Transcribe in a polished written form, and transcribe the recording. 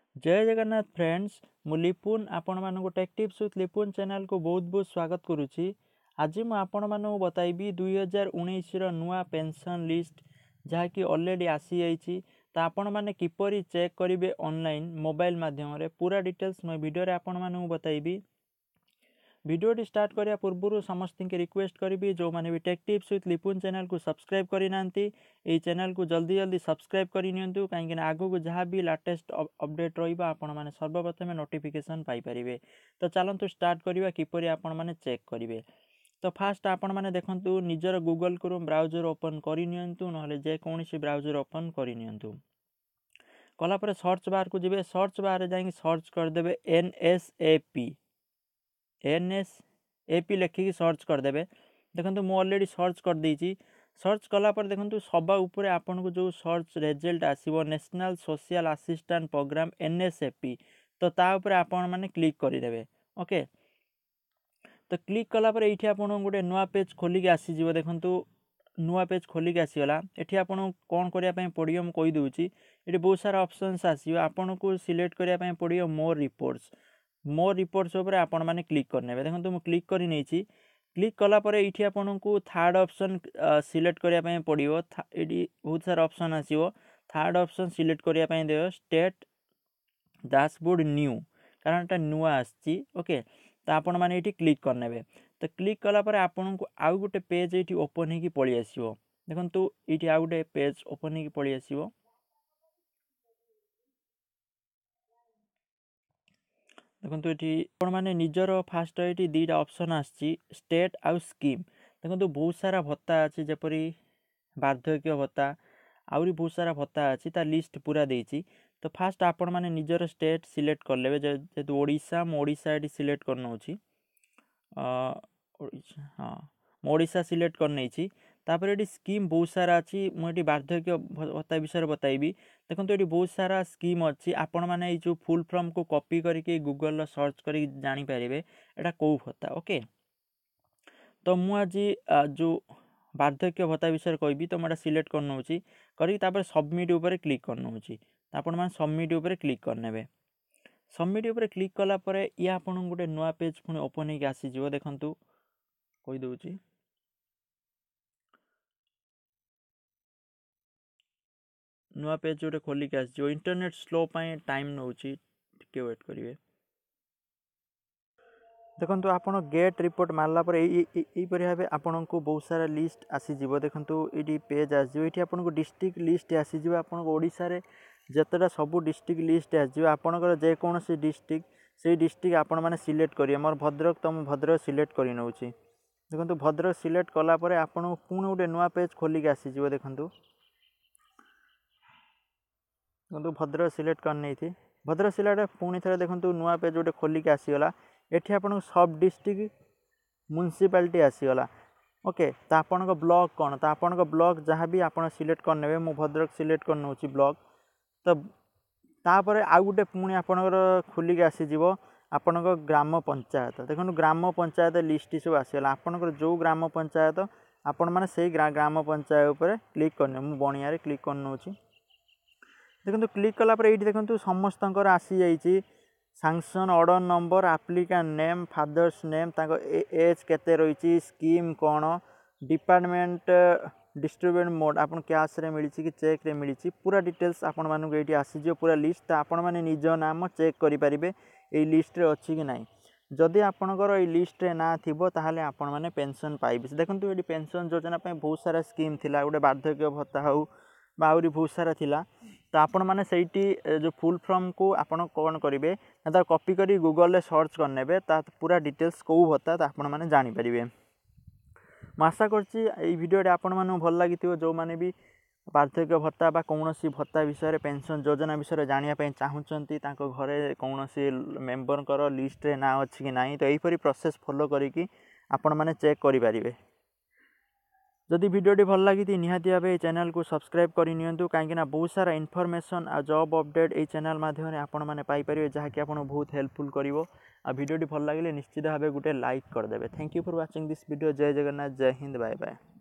जय जगन्नाथ फ्रेंड्स मु लिपुन आपण मानक tech tips with Lipun channel को बहुत बहुत स्वागत करुच्ची। आज मु आपण मानक बताइबी 2019 रो नुआ पेंशन लिस्ट जहाँकि ऑलरेडी आसी जाइए। तो आपण माने किपरि चेक करेंगे ऑनलाइन मोबाइल माध्यम रे पूरा डिटेल्स मैं वीडियो रे आपण मानक बताइबी। वीडियो स्टार्ट करिया पूर्व समस्त के रिक्वेस्ट करी जो मैंने भी tech tips with Lipun channel को सब्सक्राइब करना चैनल को जल्दी जल्दी सब्सक्राइब करनी कहीं आगू को जहाँ भी लेटेस्ट अपडेट रहा मैंने सर्वप्रथम नोटिफिकेशन पाइपर। तो चलतु स्टार्ट करवा किपरि आपण मैंने चेक करेंगे। तो फास्ट आपण मैंने देखु निजर गूगल क्रोम ब्राउजर ओपन करनी ना जेकोसी ब्राउजर ओपन करनी कलापर सर्च बार को जी सर्च बार जा सर्च करदे NSAP लिखिकी सर्च करदे। देखो मुझे ऑलरेडी सर्च कर देइछि। सर्च कलापर देखो सभा उपरे आपन को जो सर्च रिजल्ट आसीबो national social assistant program NSAP तो ता उपरे आपन माने क्लिक करदेवे। ओके तो क्लिक कलापर ये आपन गोटे नुआ पेज खोलिक आसी जीवो। देखो नुआ पेज खोलिक आसीगला। ये आपन कौन करने पड़ो मुझे कहीदे। ये बहुत सारा ऑप्शंस आसो आपन को सिलेक्ट करने पड़ो मोर रिपोर्ट्स उपर आपण माने क्लिक करने। देखो मुझे क्लिक कर नहीं क्लिक कलापर ये आपन को थर्ड ऑप्शन सिलेक्ट करने पड़ो। ये बहुत सारा ऑप्शन आसो थर्ड ऑप्शन सिलेक्ट करने दे स्टेट डैशबोर्ड न्यू कारण एटा नुआ आसी। ओके तो आपण माने ये क्लिक करने। तो क्लिक कलापर आपन को आउ गोटे पेज ये ओपन होगी पलि आसो। देखो ये आउ गोटे पेज ओपन होगी पलि आसो। देखो ये मैंने निजर फास्ट ये दीटा ऑप्शन आसी स्टेट आउ स्कीम। देखो बहुत सारा भत्ता अच्छी जपरी वार्धक्य भत्ता आहरी बहुत सारा भत्ता अच्छी ता लिस्ट पूरा देती। तो फास्ट आपण मैंने निजर स्टेट सिलेक्ट कर ले जेहेतु ओडिशा मोडिशा ये सिलेक्ट करना हाँ मोडिशा सिलेक्ट करनी। तापर ये स्कीम बहुत सारा अच्छी मुझे वार्धक्य भत्ता विषय बताइबी। देखो ये बहुत सारा स्कीम अच्छी आपण मैंने जो फुल फॉर्म को कॉपी करके गूगल सर्च कर जानीपर एटा कौ भत्ता। ओके तो मुझे जो वार्धक्य भत्ता विषय कहबी तो मुझे सिलेक्ट कर सबमिट उपर क्लिक करनौची। आपण मैंने सबमिट उपर क्लिक करने। सबमिट उपर क्लिक कलापर ये आपन गोटे नुआ पेज पुणी ओपन होगी आसीज। देखु कहीदे नुआ पेज गोटे खोलिक आसो इंटरनेट स्लो टाइम नौ टिके वेट करेंगे। देखो आप गेट रिपोर्ट मारला यहीपर भाव आपन को बहुत सारा लिस्ट आसीज। देखो ये पेज आसो ये आपन को डिस्ट्रिक्ट लिस्ट आसीज। आपन ओडिशा जितेटा सब डिस्ट्रिक्ट लिस्ट आसो आपंकर जेकोसी डिस्ट्रिक्ट से डिस्ट्रिक्ट आपण मैंने सिलेक्ट करेंगे। मोर भद्रक तो मुझे भद्रक सिलेक्ट कर नौची। देखो भद्रक सिलेक्ट कलापर आपन पुणी गोटे नुआ पेज खोलिक आसीज। देखो भद्रक सिलेक्ट करनी भद्रक सिलेक्ट पुणी थे देखो नुआ पेज गोटे खोलिक आसीगला। ये आपन सब डिस्ट्रिक्ट म्युनिसिपालिटी आसीगला। ओके तो आपन ब्लॉक कौन तो आपन ब्लॉक जहाँ भी आप सिलेक्ट करने मु भद्रक सिलेक्ट कर नौची ब्लॉक। तो तापर आउ गोटे पुणी आपणकर खोलिक आसीज आपण ग्राम पंचायत। देखो ग्राम पंचायत लिस्ट सब आसीगला। आपणकर जो ग्राम पंचायत आपण मैंने से ग्राम पंचायत उपर क्लिक करने मु बणिया क्लिक कर नौची। देखो क्लिक कलापर ये देखो समस्त आसी जाइए sanction order number applicant name father's name age केते रही स्कीम कौन डिपार्टमेंट डिस्ट्रीब्यूट मोड आपन कैश रे मिली कि चेक रे मिली पूरा डिटेल्स आपण मानक ये आसीज पूरा लिस्ट। आपण मैंने निज नाम चेक करेंगे ये लिस्ट रे अच्छी कि नहीं। जदि आपणकर ये लिस्ट रे ना थिबो ताहले आपण माने पेंशन पाइबे। देखो ये पेंशन योजना बहुत सारा स्कीम थिला गोटे वार्धक्य भत्ता हो आहरी बहुत सारा थिला। तो आपण मैंने सहीटी जो फुल फॉर्म को आपन कौन करेंगे ना कॉपी कर गूगल रे सर्च करने पूरा डिटेल्स कौ भत्ता तो आपण मैंने जानीपर। मैं आशा करी आपण मानू भल लगी जो मैंने भी वार्धक्य भत्ता बा कौन भत्ता विषय पेंशन योजना विषय जानापी चाहूँगी घरे कौन मेम्बर लिस्ट रे ना अच्छी कि ना। तो यहीपरी प्रोसेस फॉलो करी आपण मैंने चेक करेंगे। जदि वीडियोटी भल लगी निहाती भाव चैनल को सब्सक्राइब करनी कहीं बहुत सारा इनफॉरमेशन आ जॉब अपडेट ये चैनल माध्यम आपण मैंने पाइपर जहाँकि आपको बहुत हेल्पफुल कर। वीडियोटी भल लगे निश्चित भाव गोटे लाइक करदे। Thank you for watching this video. जय जगन्नाथ जय हिंद बाय बाय।